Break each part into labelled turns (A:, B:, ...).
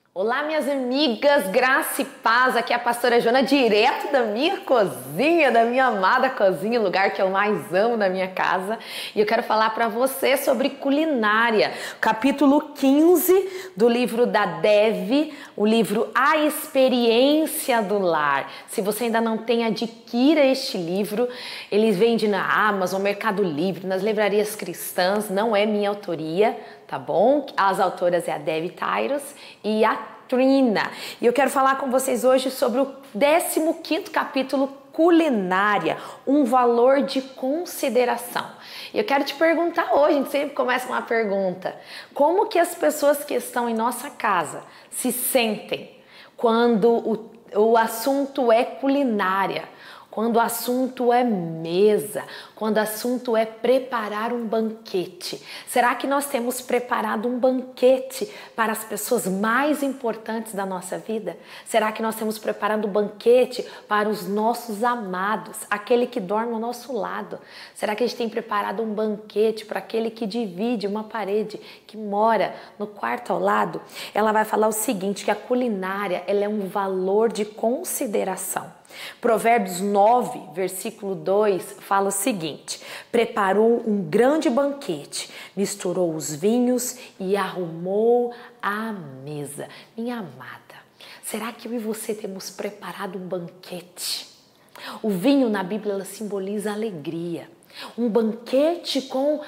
A: Olá, minhas amigas, graça e paz, aqui é a pastora Joana, direto da minha cozinha, da minha amada cozinha, o lugar que eu mais amo na minha casa. E eu quero falar para você sobre culinária, capítulo 15 do livro da Dev, o livro A Experiência do Lar. Se você ainda não tem, adquira este livro, ele vende na Amazon, Mercado Livre, nas livrarias cristãs, não é minha autoria, tá bom? As autoras é a Dev Tyrus e a Trina. E eu quero falar com vocês hoje sobre o 15º capítulo, culinária, um valor de consideração. E eu quero te perguntar hoje, a gente sempre começa com uma pergunta: como que as pessoas que estão em nossa casa se sentem quando o assunto é culinária? Quando o assunto é mesa, quando o assunto é preparar um banquete. Será que nós temos preparado um banquete para as pessoas mais importantes da nossa vida? Será que nós temos preparado um banquete para os nossos amados, aquele que dorme ao nosso lado? Será que a gente tem preparado um banquete para aquele que divide uma parede, que mora no quarto ao lado? Ela vai falar o seguinte, que a culinária ela é um valor de consideração. Provérbios 9, versículo 2, fala o seguinte: preparou um grande banquete, misturou os vinhos e arrumou a mesa. Minha amada, será que eu e você temos preparado um banquete? O vinho na Bíblia ela simboliza alegria. Um banquete com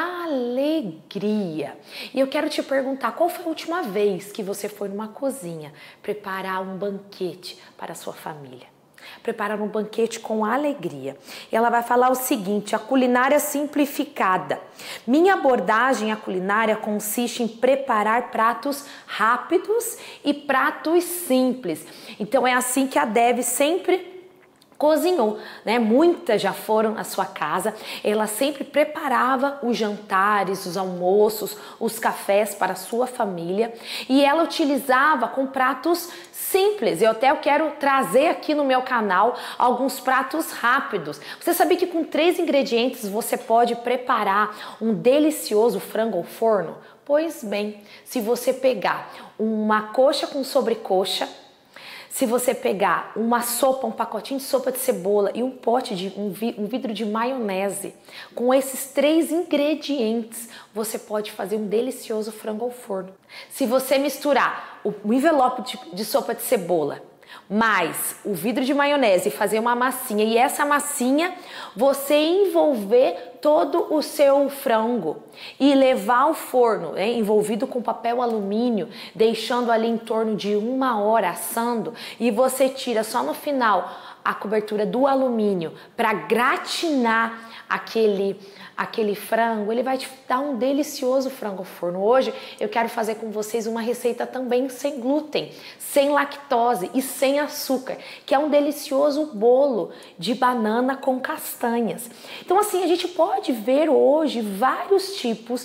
A: alegria. E eu quero te perguntar, qual foi a última vez que você foi numa cozinha preparar um banquete para a sua família? Preparar um banquete com alegria. Ela vai falar o seguinte: a culinária simplificada. Minha abordagem à culinária consiste em preparar pratos rápidos e pratos simples. Então é assim que a Dev sempre cozinhou, né? Muitas já foram à sua casa, ela sempre preparava os jantares, os almoços, os cafés para a sua família e ela utilizava com pratos simples. Eu quero trazer aqui no meu canal alguns pratos rápidos. Você sabia que com 3 ingredientes você pode preparar um delicioso frango ao forno? Pois bem, se você pegar uma coxa com sobrecoxa, se você pegar uma sopa, um pacotinho de sopa de cebola e um pote de um vidro de maionese, com esses 3 ingredientes, você pode fazer um delicioso frango ao forno. Se você misturar o envelope de sopa de cebola mais o vidro de maionese e fazer uma massinha, e essa massinha você envolver todo o seu frango e levar ao forno, envolvido com papel alumínio, deixando ali em torno de 1 hora assando, e você tira só no final a cobertura do alumínio para gratinar aquele frango, ele vai te dar um delicioso frango ao forno. Hoje eu quero fazer com vocês uma receita também sem glúten, sem lactose e sem açúcar, que é um delicioso bolo de banana com castanhas. Então assim, a gente pode ver hoje vários tipos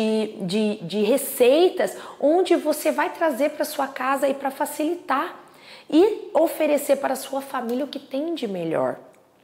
A: de receitas onde você vai trazer para sua casa e para facilitar e oferecer para a sua família o que tem de melhor.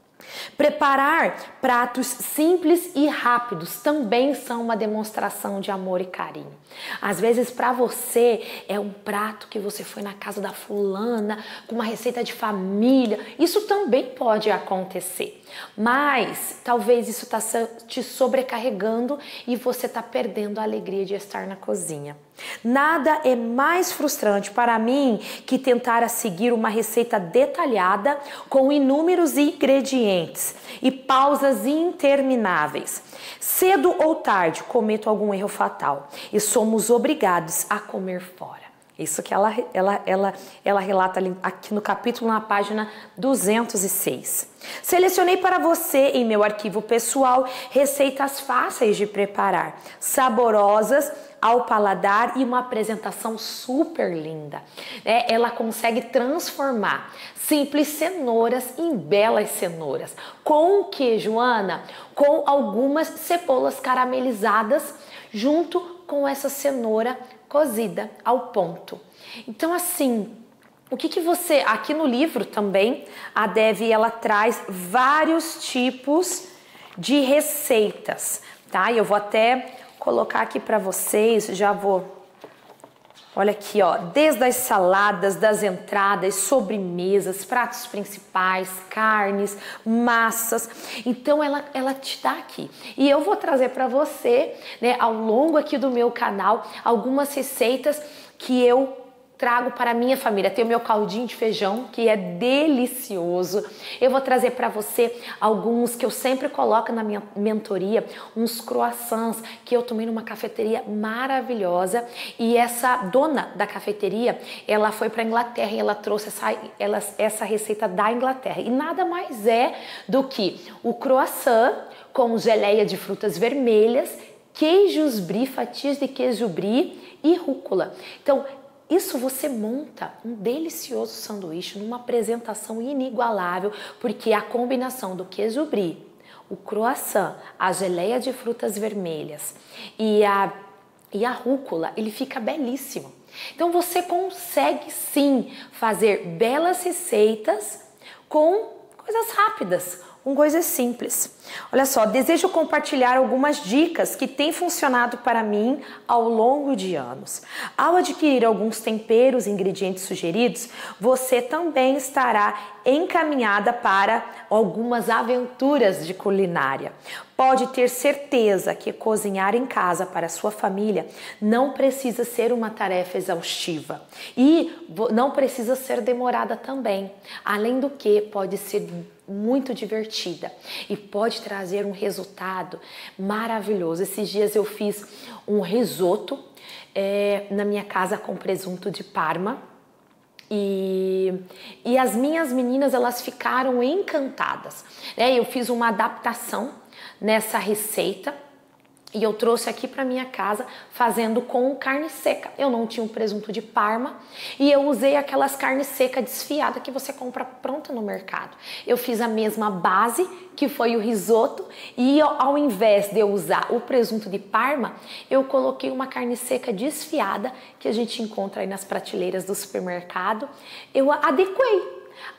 A: Preparar pratos simples e rápidos também são uma demonstração de amor e carinho. Às vezes para você é um prato que você foi na casa da fulana com uma receita de família, isso também pode acontecer, mas talvez isso está te sobrecarregando e você está perdendo a alegria de estar na cozinha. Nada é mais frustrante para mim que tentar seguir uma receita detalhada com inúmeros ingredientes e pausas intermináveis. Cedo ou tarde cometo algum erro fatal e somos obrigados a comer fora. Isso que ela relata ali, aqui no capítulo, na página 206. Selecionei para você em meu arquivo pessoal receitas fáceis de preparar, saborosas ao paladar e uma apresentação super linda. Ela consegue transformar simples cenouras em belas cenouras. Com o que, Joana? Com algumas cebolas caramelizadas junto com essa cenoura cozida ao ponto. Então assim, o que você, aqui no livro também, a Dev ela traz vários tipos de receitas, tá? E eu vou até colocar aqui para vocês, já vou Olha aqui, ó, desde as saladas, das entradas, sobremesas, pratos principais, carnes, massas. Então ela te dá aqui. E eu vou trazer para você, né, ao longo aqui do meu canal, algumas receitas que eu trago para a minha família. Tem o meu caldinho de feijão, que é delicioso. Eu vou trazer para você alguns que eu sempre coloco na minha mentoria, uns croissants que eu tomei numa cafeteria maravilhosa. E essa dona da cafeteria, ela foi para a Inglaterra e ela trouxe essa receita da Inglaterra. E nada mais é do que o croissant com geleia de frutas vermelhas, queijos brie, fatias de queijo brie e rúcula. Então, isso você monta um delicioso sanduíche numa apresentação inigualável, porque a combinação do queijo brie, o croissant, a geleia de frutas vermelhas e a rúcula, ele fica belíssimo. Então você consegue sim fazer belas receitas com coisas rápidas, com coisas simples. Olha só, desejo compartilhar algumas dicas que têm funcionado para mim ao longo de anos. Ao adquirir alguns temperos e ingredientes sugeridos, você também estará encaminhada para algumas aventuras de culinária. Pode ter certeza que cozinhar em casa para sua família não precisa ser uma tarefa exaustiva e não precisa ser demorada também. Além do que, pode ser muito divertida e pode trazer um resultado maravilhoso. Esses dias eu fiz um risoto na minha casa com presunto de Parma e as minhas meninas, elas ficaram encantadas, né? Eu fiz uma adaptação nessa receita e eu trouxe aqui para minha casa fazendo com carne seca. Eu não tinha um presunto de Parma e eu usei aquelas carnes secas desfiadas que você compra pronta no mercado. Eu fiz a mesma base, que foi o risoto, e ao invés de eu usar o presunto de Parma, eu coloquei uma carne seca desfiada que a gente encontra aí nas prateleiras do supermercado. Eu adequei.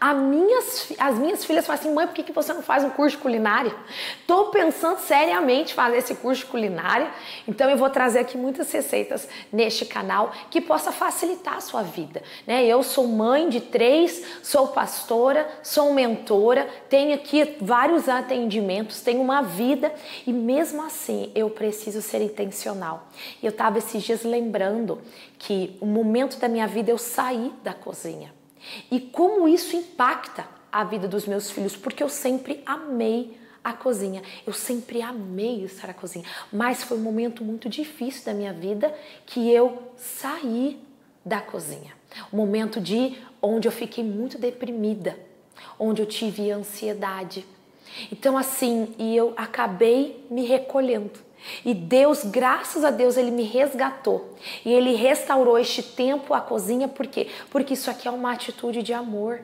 A: As minhas filhas falam assim: mãe, por que você não faz um curso de culinária? Tô pensando seriamente em fazer esse curso de culinária. Então eu vou trazer aqui muitas receitas neste canal que possa facilitar a sua vida, né? Eu sou mãe de 3, sou pastora, sou mentora, tenho aqui vários atendimentos, tenho uma vida e mesmo assim eu preciso ser intencional. E eu estava esses dias lembrando que o momento da minha vida eu saí da cozinha. E como isso impacta a vida dos meus filhos, porque eu sempre amei a cozinha, eu sempre amei estar na cozinha, mas foi um momento muito difícil da minha vida que eu saí da cozinha, um momento onde eu fiquei muito deprimida, onde eu tive ansiedade. Então assim, e eu acabei me recolhendo. E Deus, graças a Deus, Ele me resgatou. E Ele restaurou este tempo à cozinha, por quê? Porque isso aqui é uma atitude de amor.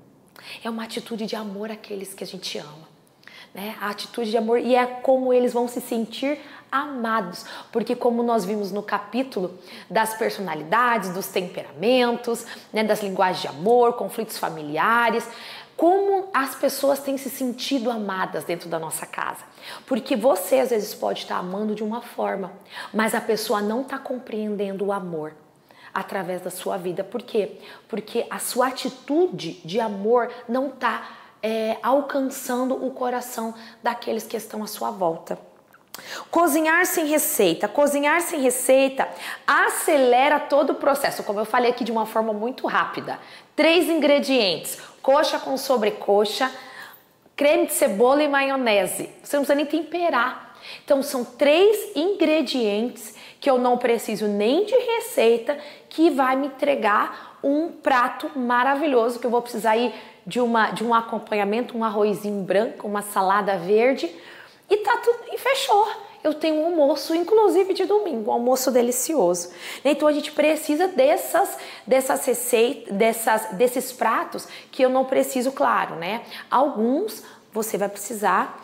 A: É uma atitude de amor àqueles que a gente ama, né? A atitude de amor, e é como eles vão se sentir amados. Porque como nós vimos no capítulo das personalidades, dos temperamentos, né, das linguagens de amor, conflitos familiares, como as pessoas têm se sentido amadas dentro da nossa casa. Porque você às vezes pode estar amando de uma forma, mas a pessoa não está compreendendo o amor através da sua vida. Por quê? Porque a sua atitude de amor não está alcançando o coração daqueles que estão à sua volta. Cozinhar sem receita. Cozinhar sem receita acelera todo o processo. Como eu falei aqui de uma forma muito rápida. 3 ingredientes: coxa com sobrecoxa, creme de cebola e maionese. Você não precisa nem temperar. Então são 3 ingredientes que eu não preciso nem de receita, que vai me entregar um prato maravilhoso, que eu vou precisar ir de um acompanhamento, um arrozinho branco, uma salada verde, e tá tudo, e fechou. Eu tenho um almoço, inclusive de domingo, um almoço delicioso. Então a gente precisa dessas receitas, desses pratos que eu não preciso, claro, né? Alguns você vai precisar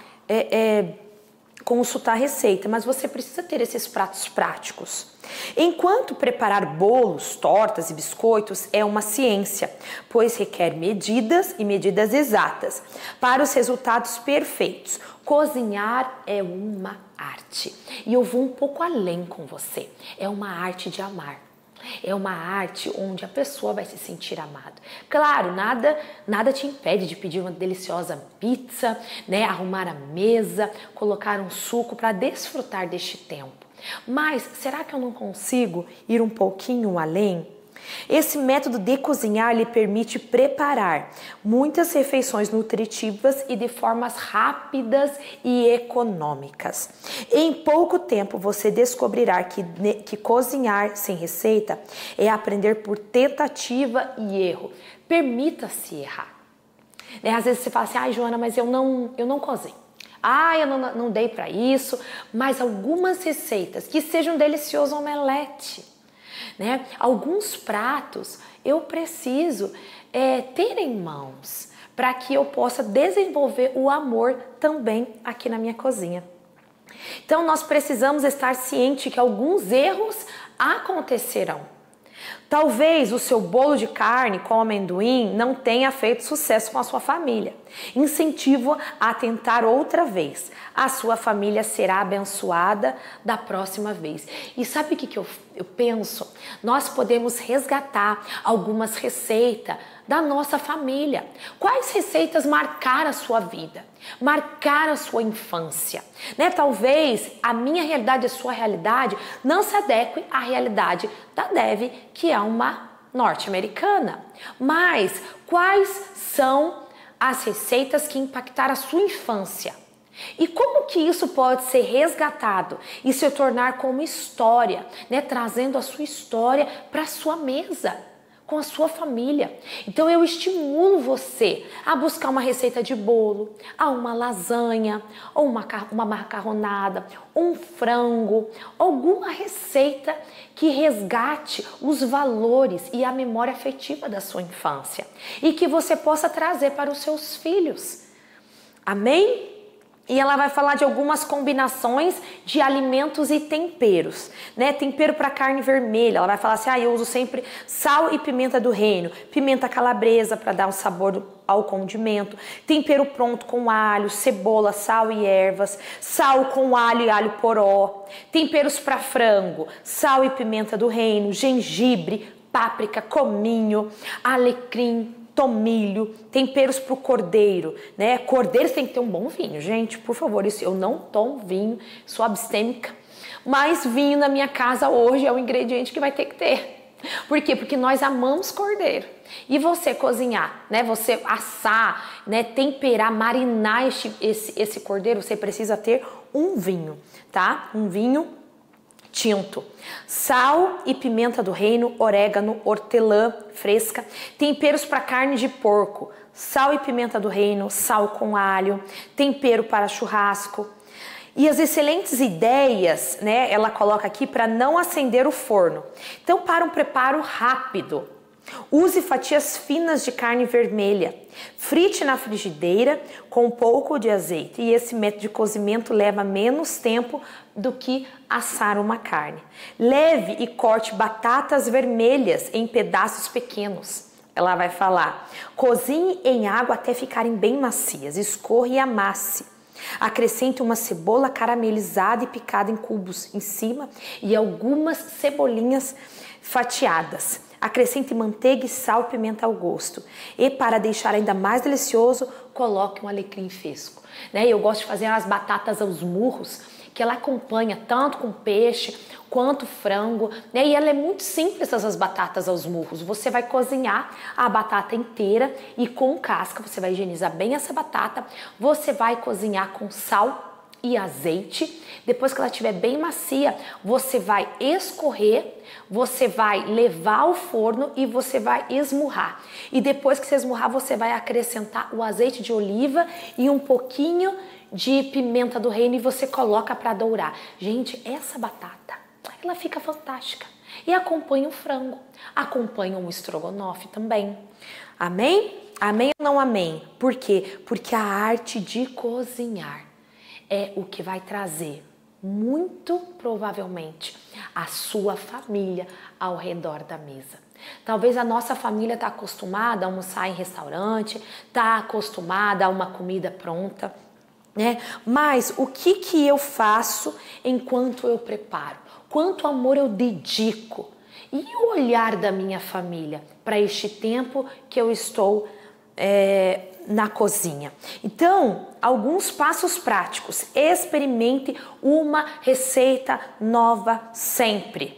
A: consultar a receita, mas você precisa ter esses pratos práticos. Enquanto preparar bolos, tortas e biscoitos é uma ciência, pois requer medidas e medidas exatas para os resultados perfeitos. Cozinhar é uma arte. E eu vou um pouco além com você. É uma arte de amar. É uma arte onde a pessoa vai se sentir amada. Claro, nada te impede de pedir uma deliciosa pizza, né? Arrumar a mesa, colocar um suco para desfrutar deste tempo. Mas será que eu não consigo ir um pouquinho além? Esse método de cozinhar lhe permite preparar muitas refeições nutritivas e de formas rápidas e econômicas. Em pouco tempo você descobrirá que cozinhar sem receita é aprender por tentativa e erro. Permita-se errar. Né? Às vezes você fala assim, ai Joana, mas eu não cozinho. Ah, eu não dei para isso, mas algumas receitas que sejam delicioso omelete. Né? Alguns pratos eu preciso ter em mãos para que eu possa desenvolver o amor também aqui na minha cozinha. Então nós precisamos estar cientes que alguns erros acontecerão. Talvez o seu bolo de carne com amendoim não tenha feito sucesso com a sua família. Incentivo-a a tentar outra vez. A sua família será abençoada da próxima vez. E sabe o que eu penso? Nós podemos resgatar algumas receitas da nossa família. Quais receitas marcaram a sua vida? Marcaram a sua infância? Né? Talvez a minha realidade e a sua realidade não se adequem à realidade da Dev, que é uma norte-americana. Mas quais são as receitas que impactaram a sua infância? E como que isso pode ser resgatado e se tornar como história, né? Trazendo a sua história para a sua mesa, com a sua família. Então eu estimulo você a buscar uma receita de bolo, a uma lasanha, ou uma macarronada, um frango, alguma receita que resgate os valores e a memória afetiva da sua infância e que você possa trazer para os seus filhos. Amém? E ela vai falar de algumas combinações de alimentos e temperos, né? Tempero para carne vermelha, ela vai falar assim, eu uso sempre sal e pimenta do reino, pimenta calabresa para dar um sabor ao condimento, tempero pronto com alho, cebola, sal e ervas, sal com alho e alho poró, temperos para frango, sal e pimenta do reino, gengibre, páprica, cominho, alecrim, tomilho, temperos para o cordeiro, né? Cordeiro tem que ter um bom vinho, gente, por favor, isso eu não tomo vinho, sou abstêmica, mas vinho na minha casa hoje é o ingrediente que vai ter que ter. Por quê? Porque nós amamos cordeiro. E você cozinhar, né? Você assar, né? Temperar, marinar esse cordeiro, você precisa ter um vinho, tá? Um vinho tinto, sal e pimenta do reino, orégano, hortelã fresca, temperos para carne de porco, sal e pimenta do reino, sal com alho, tempero para churrasco. E as excelentes ideias, né, ela coloca aqui para não acender o forno. Então, para um preparo rápido, use fatias finas de carne vermelha, frite na frigideira com um pouco de azeite e esse método de cozimento leva menos tempo do que assar uma carne. Leve e corte batatas vermelhas em pedaços pequenos. Ela vai falar, cozinhe em água até ficarem bem macias, escorra e amasse. Acrescente uma cebola caramelizada e picada em cubos em cima e algumas cebolinhas fatiadas. Acrescente manteiga e sal e pimenta ao gosto. E para deixar ainda mais delicioso, coloque um alecrim fresco. Né? Eu gosto de fazer as batatas aos murros, que ela acompanha tanto com peixe quanto frango, né? E ela é muito simples, essas batatas aos murros. Você vai cozinhar a batata inteira e com casca, você vai higienizar bem essa batata, você vai cozinhar com sal e azeite. Depois que ela estiver bem macia, você vai escorrer, você vai levar ao forno e você vai esmurrar. E depois que você esmurrar, você vai acrescentar o azeite de oliva e um pouquinho de pimenta do reino e você coloca para dourar. Gente, essa batata, ela fica fantástica. E acompanha o frango, acompanha um estrogonofe também. Amém? Amém ou não amém? Por quê? Porque a arte de cozinhar é o que vai trazer, muito provavelmente, a sua família ao redor da mesa. Talvez a nossa família está acostumada a almoçar em restaurante, está acostumada a uma comida pronta, né? Mas o que eu faço enquanto eu preparo? Quanto amor eu dedico? E o olhar da minha família para este tempo que eu estou na cozinha? Então, alguns passos práticos. Experimente uma receita nova sempre.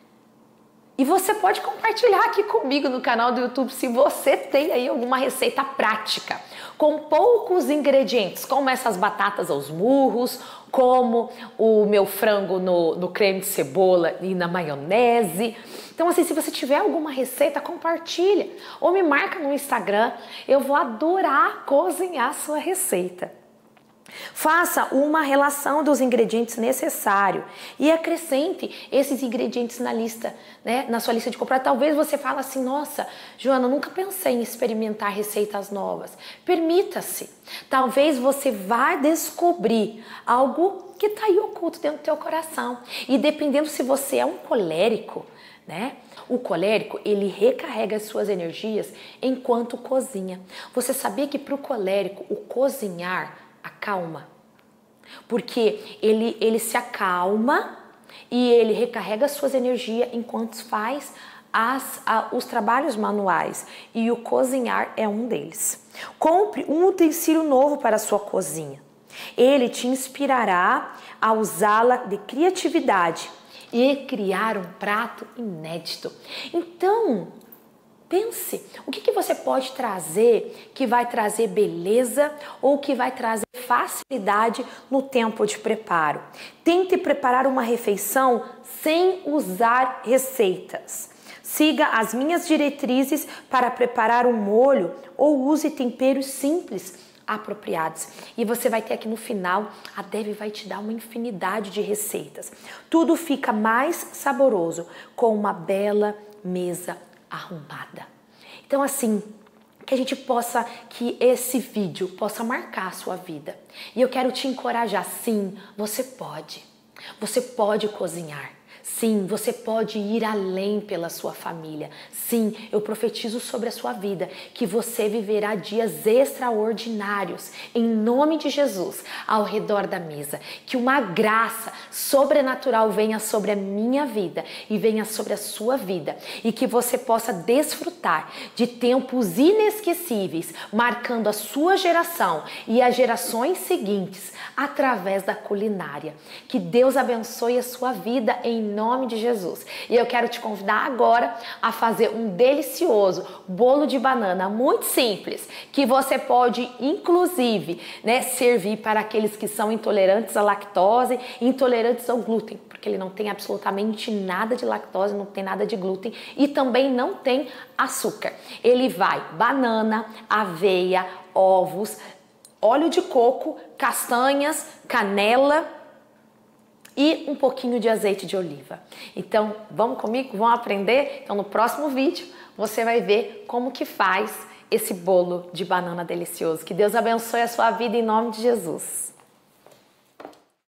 A: E você pode compartilhar aqui comigo no canal do YouTube se você tem aí alguma receita prática, com poucos ingredientes, como essas batatas aos murros, como o meu frango no creme de cebola e na maionese. Então assim, se você tiver alguma receita, compartilha ou me marca no Instagram, eu vou adorar cozinhar a sua receita. Faça uma relação dos ingredientes necessários e acrescente esses ingredientes na lista, né, na sua lista de compra. Talvez você fale assim, nossa, Joana, nunca pensei em experimentar receitas novas. Permita-se. Talvez você vá descobrir algo que está aí oculto dentro do teu coração. E dependendo se você é um colérico, né? O colérico, ele recarrega as suas energias enquanto cozinha. Você sabia que para o colérico, o cozinhar acalma? Porque ele se acalma e ele recarrega as suas energias enquanto faz os trabalhos manuais. E o cozinhar é um deles. Compre um utensílio novo para a sua cozinha. Ele te inspirará a usá-la de criatividade e criar um prato inédito. Então, pense, o que você pode trazer que vai trazer beleza ou que vai trazer facilidade no tempo de preparo. Tente preparar uma refeição sem usar receitas. Siga as minhas diretrizes para preparar um molho ou use temperos simples apropriados. E você vai ter aqui no final, a Debbie vai te dar uma infinidade de receitas. Tudo fica mais saboroso com uma bela mesa arrumada. Então assim, que esse vídeo possa marcar a sua vida. E eu quero te encorajar, sim, você pode cozinhar. Sim, você pode ir além pela sua família. Sim, eu profetizo sobre a sua vida que você viverá dias extraordinários, em nome de Jesus, ao redor da mesa. Que uma graça sobrenatural venha sobre a minha vida e venha sobre a sua vida. E que você possa desfrutar de tempos inesquecíveis, marcando a sua geração e as gerações seguintes através da culinária. Que Deus abençoe a sua vida em nome de Jesus. E eu quero te convidar agora a fazer um delicioso bolo de banana muito simples, que você pode inclusive, né, servir para aqueles que são intolerantes à lactose, intolerantes ao glúten, porque ele não tem absolutamente nada de lactose, não tem nada de glúten e também não tem açúcar. Ele vai banana, aveia, ovos, óleo de coco, castanhas, canela e um pouquinho de azeite de oliva. Então, vamos comigo? Vamos aprender? Então, no próximo vídeo, você vai ver como que faz esse bolo de banana delicioso. Que Deus abençoe a sua vida em nome de Jesus.